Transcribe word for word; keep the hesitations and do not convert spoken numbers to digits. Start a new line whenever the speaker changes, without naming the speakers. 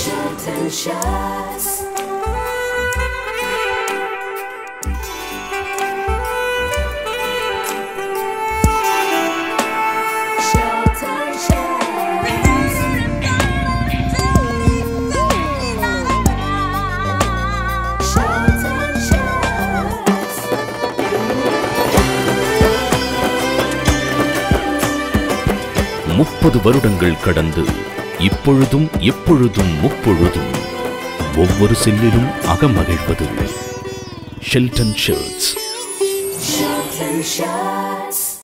Shelton Shirts. Shelton Shirts. Shelton Shirts.
முப்பது வருடங்கள் கடந்து இப்பொழுதும் எப்பொழுதும் முப்பொழுதும் ஒவ்வொரு செல்லிலும் அகமகிழ்வது ஷெல்டன் ஷர்ட்ஸ்.
Shelton Shirts.